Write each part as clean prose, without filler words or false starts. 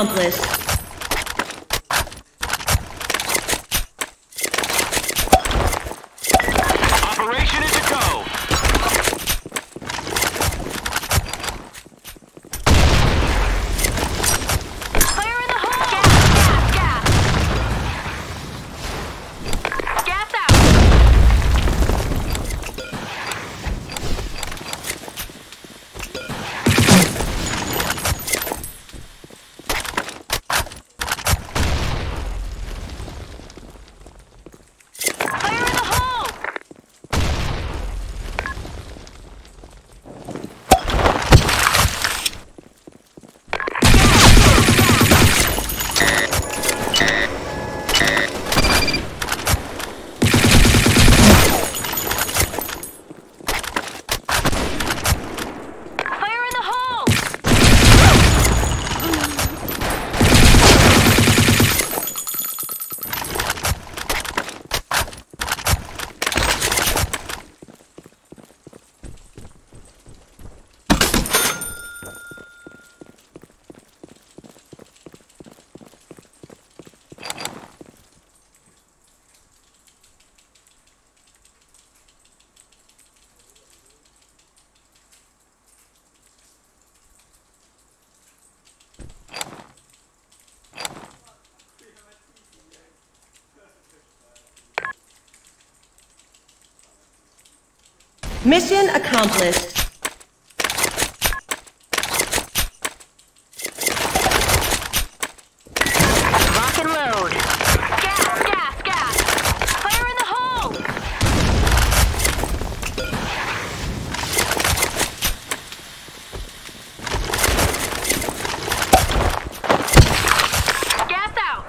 accomplished. Operation is a go. Fire in the hole! Gas! Gas out! Fire in the hole! Fire in the hole! Mission accomplished. Rock and load. Gas! Fire in the hole! Gas out!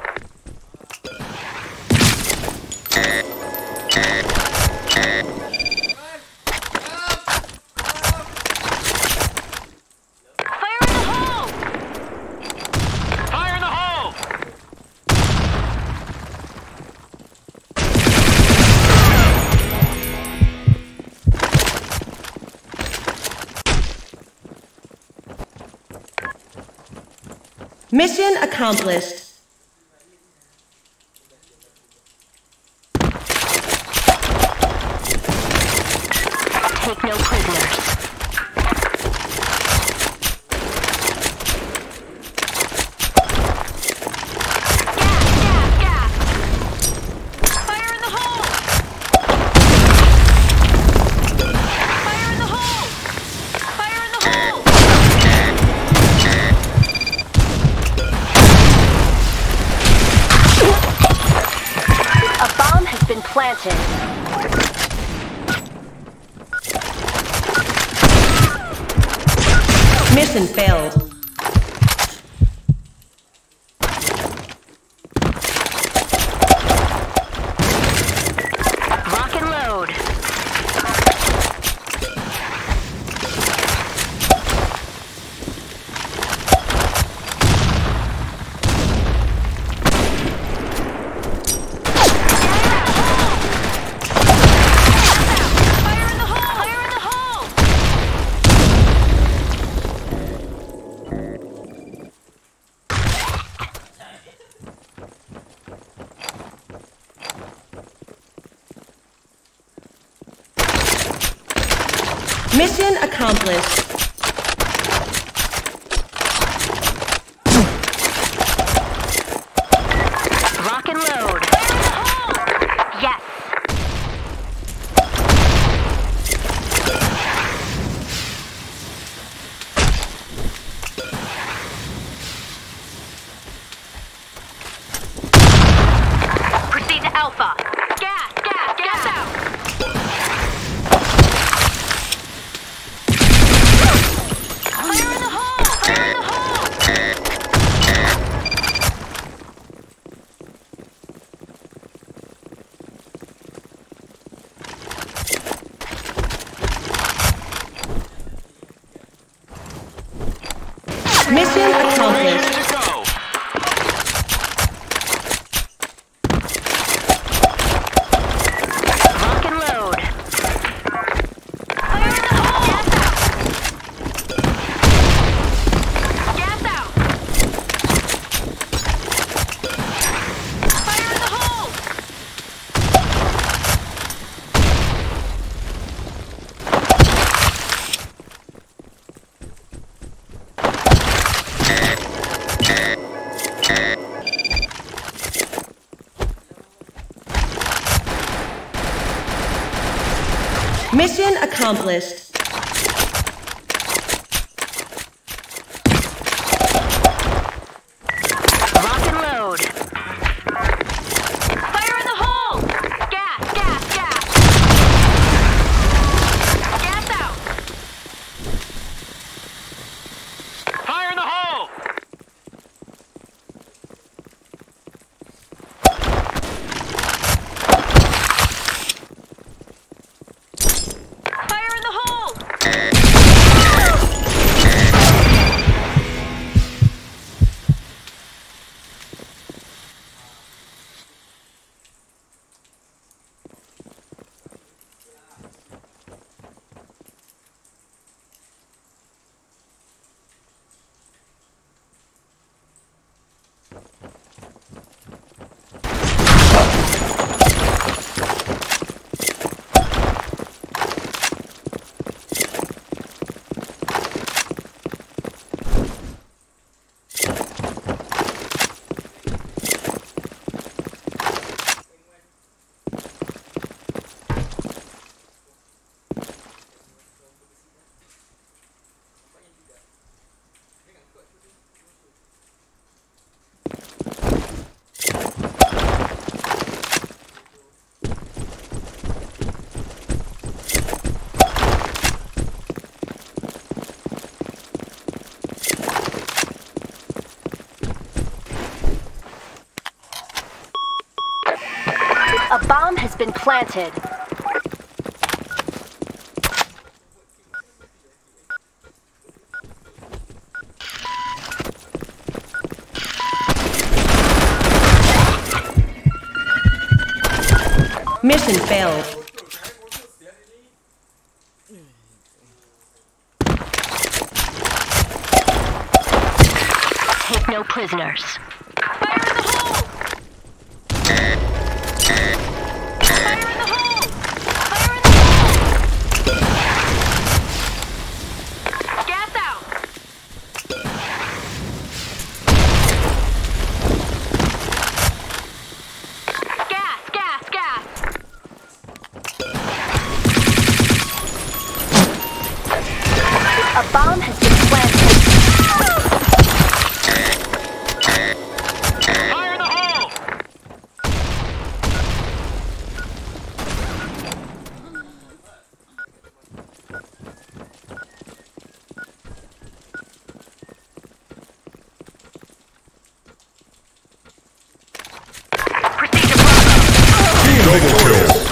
Fire in the hole! Fire in the hole! Mission accomplished. Take no prisoners. Gas! Fire in the hole! Fire in the hole! Fire in the hole! A bomb has been planted. Mission failed. Rock and load. Fire in the hole! Fire in the hole! Mission accomplished. Rock and load. Yes. Proceed to Alpha. Gas out. Fire in the hole. Fire in the hole. Mission accomplished. Operation is a go. Rock and load. Fire in the hole. Gas out. Mission accomplished. Lock and load. Fire in the hole! Gas, gas, gas! Gas out! Fire in the hole! Fire in the hole! A bomb has been planted. Mission failed. Take no prisoners. Fire in the hole! Fire in the hole! Fire in the hole! Gas out! Gas, gas, gas! A bomb has been planted. Fire in the hole! Proceed to Bravo. Double kill.